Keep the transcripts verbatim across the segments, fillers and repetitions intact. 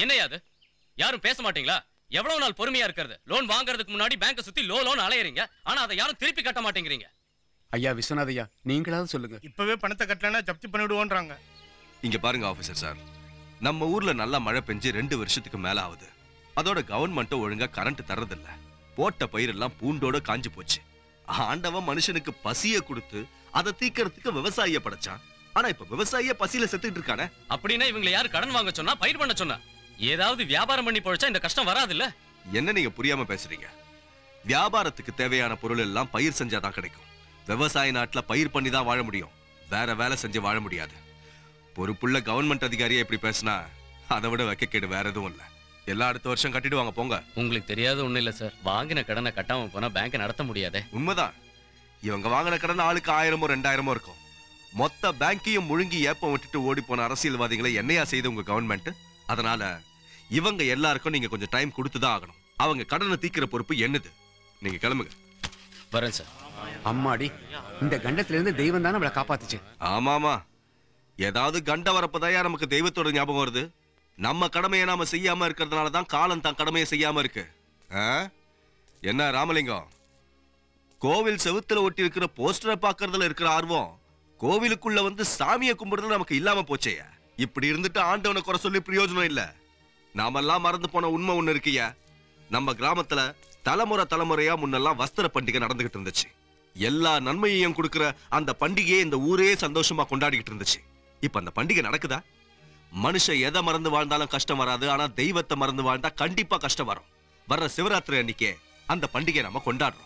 என்னையா அது? யாரும் பேச மாட்டீங்களா? எவ்வளவு நாள் பொறுமையா இருக்கிறது? லோன் வாங்குறதுக்கு முன்னாடி பேங்க் சுத்தி லோ லோன் அலையறீங்க. ஆனா அதை யாரும் திருப்பி கட்ட மாட்டேங்கிறீங்க. ஐயா விஸ்வநாதையா, நீங்களாவது சொல்லுங்க. இப்பவே பணத்தை கட்டலனா ஜப்தி பண்ணிடுவோன்றாங்க. இங்க பாருங்க ஆபீசர் சார், நம்ம ஊர்ல நல்லா மழை பெஞ்சு ரெண்டு வருஷத்துக்கு மேல ஆகுது. அதோட கவர்மெண்ட் ஒழுங்கா கரண்ட் தரதில்ல. போட்ட பயிரெல்லாம் பூண்டோட காஞ்சு போச்சு. ஆண்டவன் மனுஷனுக்கு பசிய கொடுத்து அதை தீக்கிறதுக்கு விவசாயிய படைச்சான். ஆனா இப்ப விவசாயிய பசியில செத்துட்டு இருக்கானே. அப்படின்னா இவங்களை யாரு கடன் வாங்க சொன்னா, பயிர் பண்ண சொன்னா? ஏதாவது வியாபாரம் பண்ணி போச்சா இந்த கஷ்டம் வராது இல்ல? என்ன நீங்க புரியாம பேசுறீங்க? வியாபாரத்துக்கு தேவையான பொருள் எல்லாம் பயிர் செஞ்சாதான் கிடைக்கும். விவசாய நாட்டுல பயிர் பண்ணி தான் வாழ முடியும். வேற வேலை செஞ்சு வாழ முடியாது. பொறுப்புள்ள கவர்மெண்ட் அதிகாரியை எப்படி பேசினா அதை விட வெக்கக்கேடு வேற எதுவும் இல்ல. எல்லா அடுத்த வருஷம் கட்டிடுவாங்க போங்க. உங்களுக்கு தெரியாது ஒண்ணு இல்ல சார், வாங்கின கடனை கட்டாம போனா பேங்க் நடத்த முடியாதே. உண்மைதான். இவங்க வாங்கின கடன் ஆளுக்கு ஆயிரமோ ரெண்டாயிரமோ இருக்கும். மொத்த பேங்கையும் முழுங்கி ஏப்பம் விட்டுட்டு ஓடி போன அரசியல்வாதிகளை என்னையா செய்து உங்க கவர்மெண்ட்? அதனால இவங்க எல்லாருக்கும் நீங்க கொஞ்சம் டைம் கொடுத்துதான் ஆகணும். அவங்க கடனை தீக்கிற பொறுப்பு என்னது. நீங்க கிளம்புங்க. வரேன் சார். அம்மாடி, இந்த கண்டத்துல இருந்து தெய்வம் தான் நம்மளை காப்பாத்துச்சு. ஆமாமா, ஏதாவது கண்ட வரப்பதாயா நமக்கு தெய்வத்தோட ஞாபகம் வருது. நம்ம கடமையை நாம செய்யாம இருக்கிறதுனாலதான் காலம் தான் கடமையை செய்யாம இருக்கு. என்ன ராமலிங்கம், கோவில் செவுத்துல ஒட்டி இருக்கிற போஸ்டரை பாக்குறதுல இருக்கிற ஆர்வம் கோவிலுக்குள்ள வந்து சாமியை கும்பிடுறதுல நமக்கு இல்லாம போச்சேயா. இப்படி இருந்துட்டு ஆண்டவனை குறை சொல்லி பிரயோஜனம் இல்ல. நாமெல்லாம் மறந்து போன உண்மை ஒண்ணு இருக்கியா. நம்ம கிராமத்துல தலைமுறை தலைமுறையா முன்னெல்லாம் வஸ்திர பண்டிகை நடந்துகிட்டு இருந்துச்சு. எல்லா நன்மையையும் கொடுக்கிற அந்த பண்டிகையை இந்த ஊரே சந்தோஷமா கொண்டாடிக்கிட்டு இருந்துச்சு. இப்ப அந்த பண்டிகை நடக்குதா? மனுஷன் எதை மறந்து வாழ்ந்தாலும் கஷ்டம் வராது. ஆனா தெய்வத்தை மறந்து வாழ்ந்தா கண்டிப்பா கஷ்டம் வரும். வர்ற சிவராத்திரி அன்னைக்கே அந்த பண்டிகை நம்ம கொண்டாடுறோம்.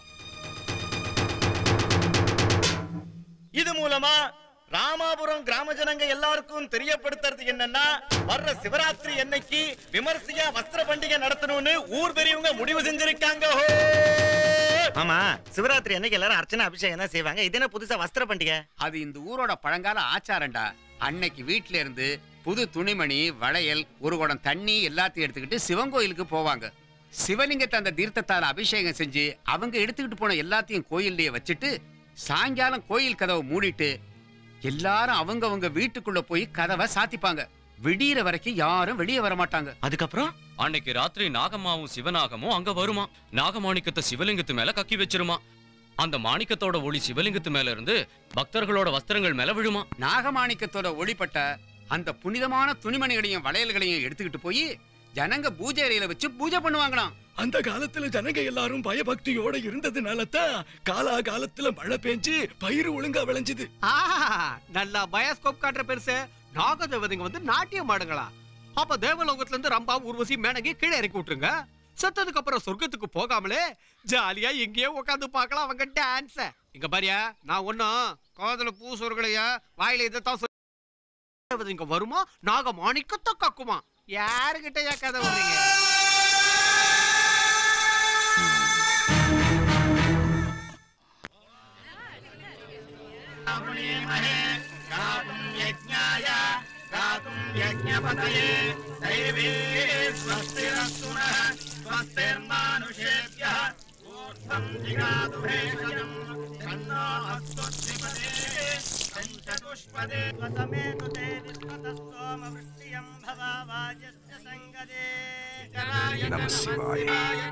இது மூலமா ராமாபுரம் கிராம ஜனங்க எல்லாருக்கும் தெரியப்படுத்துறது என்னன்னா, வர்ற சிவராத்திரி அன்னைக்கு விமர்சையா வஸ்திர பண்டிகை நடத்தணும்னு ஊர் பெரியவங்க முடிவு செஞ்சிருக்காங்க. ஆமா, சிவராத்திரி அன்னைக்கு எல்லாரும் அர்ச்சனை அபிஷேகம் தான் செய்வாங்க. இது என்ன புதுசா வஸ்திர பண்டிகை? அது இந்த ஊரோட பழங்கால ஆச்சாரண்டா. அன்னைக்கு வீட்டுல இருந்து புது துணிமணி, வளையல், ஒரு குடம் தண்ணி எல்லாத்தையும் எடுத்துக்கிட்டு சிவன் கோயிலுக்கு போவாங்க. சிவலிங்கத்தை அந்த தீர்த்தத்தால அபிஷேகம் செஞ்சு அவங்க எடுத்துக்கிட்டு போன எல்லாத்தையும் கோயில்லயே வச்சுட்டு சாயங்காலம் கோயில் கதவை மூடிட்டு எல்லாரும் அவங்க அவங்க வீட்டுக்குள்ள போய் கதவை சாத்திப்பாங்க. விடியற வரைக்கும் யாரும் வெளியே வர மாட்டாங்க. அதுக்கப்புறம் அன்னைக்கு ராத்திரி நாகம்மாவும் சிவநாகமும் அங்க வருமா. நாகமாணிக்கத்தை சிவலிங்கத்து மேல கக்கி வச்சிருமா. அந்த மாணிக்கத்தோட ஒளி சிவலிங்கத்து மேல இருந்து பக்தர்களோட வஸ்திரங்கள் மேல விழுமா. நாகமாணிக்கத்தோட ஒளிப்பட்ட அந்த புனிதமான துணிமணிகளையும் வளையல்களையும் எடுத்துக்கிட்டு போய் ஜனங்க பூஜை அறையில வச்சு பூஜை பண்ணுவாங்களாம். அந்த காலத்துல ஜனங்க எல்லாரும் பயபக்தியோட இருந்ததுனால தான் காலா காலத்துல மழை பெஞ்சு பயிர் ஒழுங்கா விளைஞ்சது. நல்லா பயோஸ்கோப் காட்டுற பெருசு. நாக தேவதைங்க வந்து நாட்டியம் ஆடுங்களா? அப்ப தேவலோகத்துல இருந்து ரம்பா, ஊர்வசி, மேனகி கீழே இறக்கி விட்டுருங்க. செத்ததுக்கு அப்புறம் சொர்க்கத்துக்கு போகாமலே ஜாலியா எங்கேயோ உட்காந்து பார்க்கலாம் அவங்க டான்ஸ. இங்க பாரியா, நான் ஒன்னும் காதல பூ சொற்களையா வாயில இதைத்தான் தேவதைங்க வருமா, நாக மாணிக்கத்தை கக்குமா. யாருகிட்ட ஏன் கதை வர்றீங்க? நம சிவாய.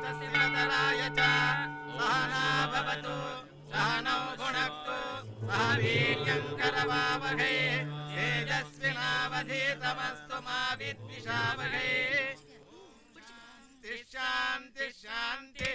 शांति शांति.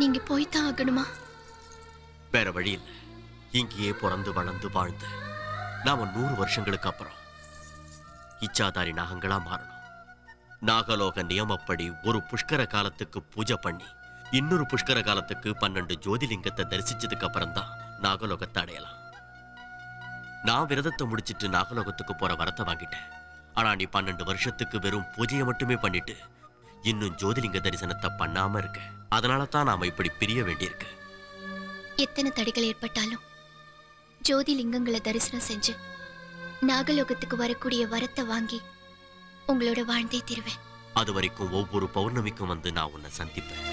நீங்க போய்தான் ஆகணுமா? வேற வழி இல்லை. இங்கேயே பிறந்து வளர்ந்து வாழ்ந்து நாம நூறு வருஷங்களுக்கு அப்புறம் இச்சாதாரி நாகங்களா மாறணும். நாகலோக நியமப்படி ஒரு புஷ்கர காலத்துக்கு பூஜை பண்ணி இன்னொரு புஷ்கர காலத்துக்கு பன்னெண்டு ஜோதிலிங்கத்தை தரிசிச்சதுக்கு அப்புறம் தான் நாகலோகத்தை அடையலாம். நான் விரதத்தை முடிச்சிட்டு நாகலோகத்துக்கு போற வரத்தை வாங்கிட்டேன். ஆனா நீ பன்னெண்டு வருஷத்துக்கு வெறும் பூஜையை மட்டுமே பண்ணிட்டு இன்னும் ஜோதிலிங்க தரிசனத்தை பண்ணாம இருக்க. அதனால தான் நாம இப்படி பிரிய வேண்டியிருக்கு. எத்தனை தடைகள் ஏற்பட்டாலும் ஜோதிலிங்கங்களை தரிசனம் செஞ்சு நாகலோகத்துக்கு வரக்கூடிய வரத்தை வாங்கி உங்களோட வாழ்ந்தே தருவேன். அது வரைக்கும் ஒவ்வொரு பௌர்ணமிக்கும் வந்து நான் உன்னை சந்திப்பேன்.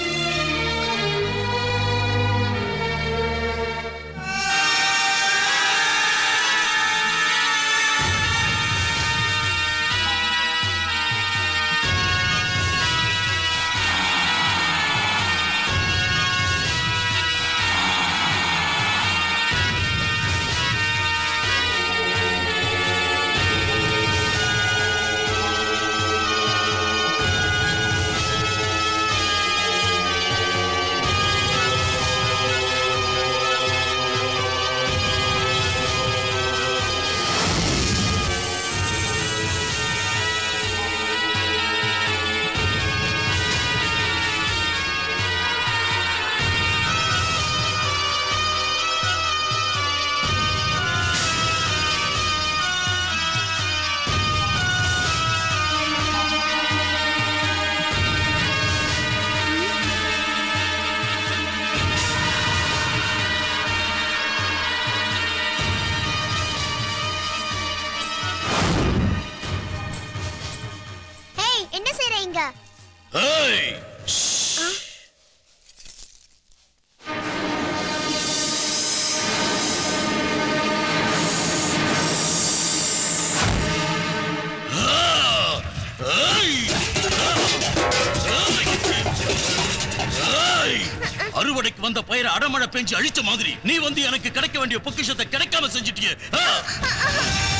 அறுவடைக்கு வந்த பயிரை அடமழை பெஞ்சு அழிச்ச மாதிரி நீ வந்து எனக்கு கிடைக்க வேண்டிய பொக்கிஷத்தை கிடைக்காம செஞ்சிட்டியே.